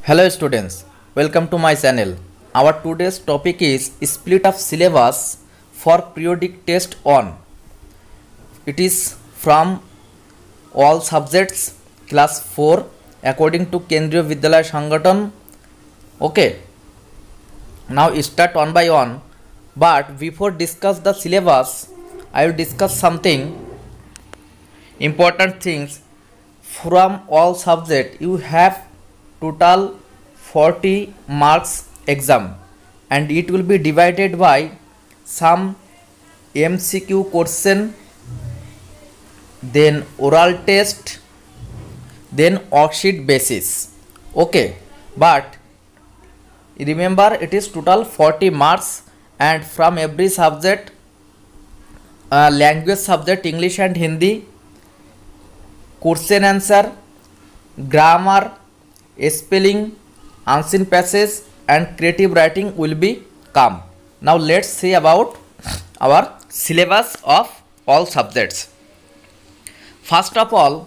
Hello students, welcome to my channel. Our today's topic is split of syllabus for periodic test on. It is from all subjects class 4 according to Kendriya Vidyalaya Sangathon. Okay, now start one by one, but before discuss the syllabus I will discuss something important things. From all subject you have total 40 marks exam and it will be divided by some MCQ question, then oral test, then worksheet basis. Okay, but remember it is total 40 marks and from every subject, language subject English and Hindi, question answer, grammar, spelling, unseen passage and creative writing will be come. Now let's see about our syllabus of all subjects. First of all,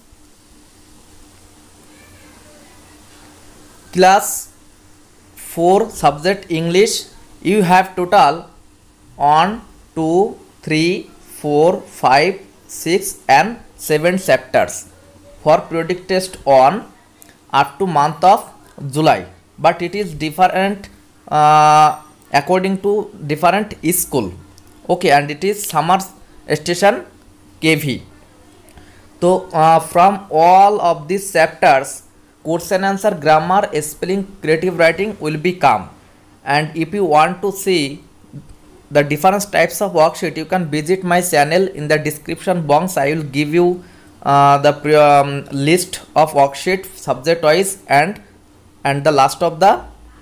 class 4 subject English, you have total 1, 2, 3, 4, 5, 6 and 7 chapters for periodic test on up to month of July, but it is different according to different school. Okay, and it is summer station KV. So from all of these chapters, question answer, grammar, spelling, creative writing will be come. And if you want to see the different types of worksheet, you can visit my channel. In the description box I will give you the list of worksheet subject wise and the last of the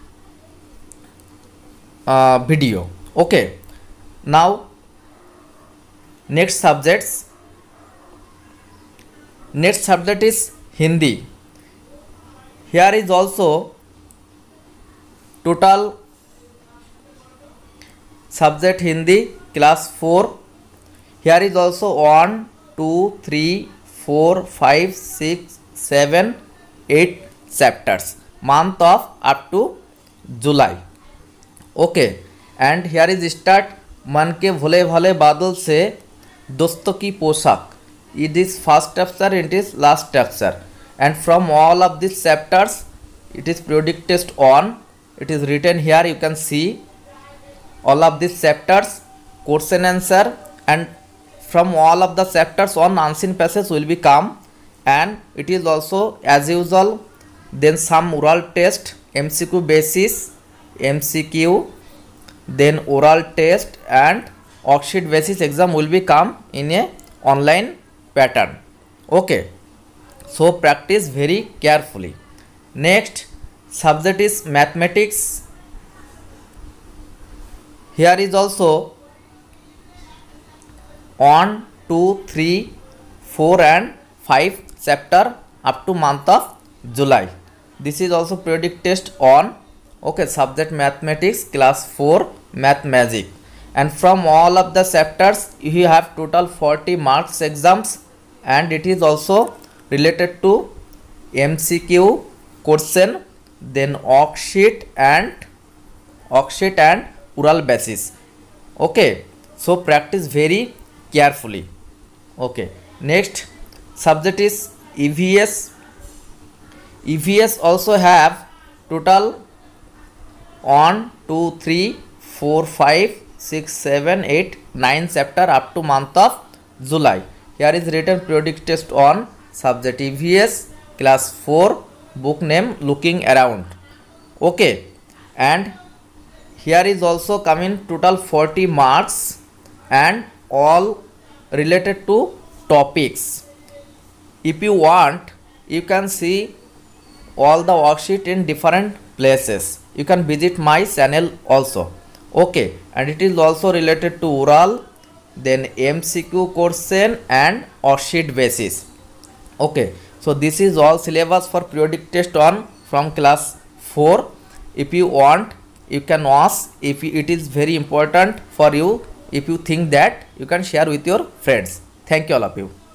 video. Okay, now next subject is Hindi. Here is also total subject Hindi class 4. Here is also 1, 2, 3, 4, 5, 6, 7, 8 chapters, month of up to July. Okay, and here is start मन के भोले भाले बादल से दोस्तों की पोशाक. It is first chapter, it is last chapter, and from all of these chapters it is periodic test on. It is written here, you can see all of these chapters, question answer, and from all of the chapters on unseen passage will be come, and it is also as usual then some oral test, MCQ basis, MCQ, then oral test and worksheet basis exam will be come in a online pattern. Okay, so practice very carefully. Next subject is mathematics. Here is also 1, 2, 3, 4 and 5 chapter up to month of July. This is also periodic test on. Okay, subject mathematics class 4 math magic, and from all of the chapters you have total 40 marks exams, and it is also related to MCQ question, then worksheet and oral basis. Okay, so practice very carefully. Okay, next subject is EVS. EVS also have total 1, 2, 3, 4, 5, 6, 7, 8, 9 chapter up to month of July. Here is written periodic test on subject EVS class 4, book name Looking Around. Okay, and here is also coming total 40 marks and all related to topics. If you want, you can see all the worksheet in different places. You can visit my channel also. Okay, and it is also related to oral, then MCQ question and worksheet basis. Okay, so this is all syllabus for periodic test on from class 4. If you want, you can watch. If it is very important for you, if you think that, you can share with your friends. Thank you all of you.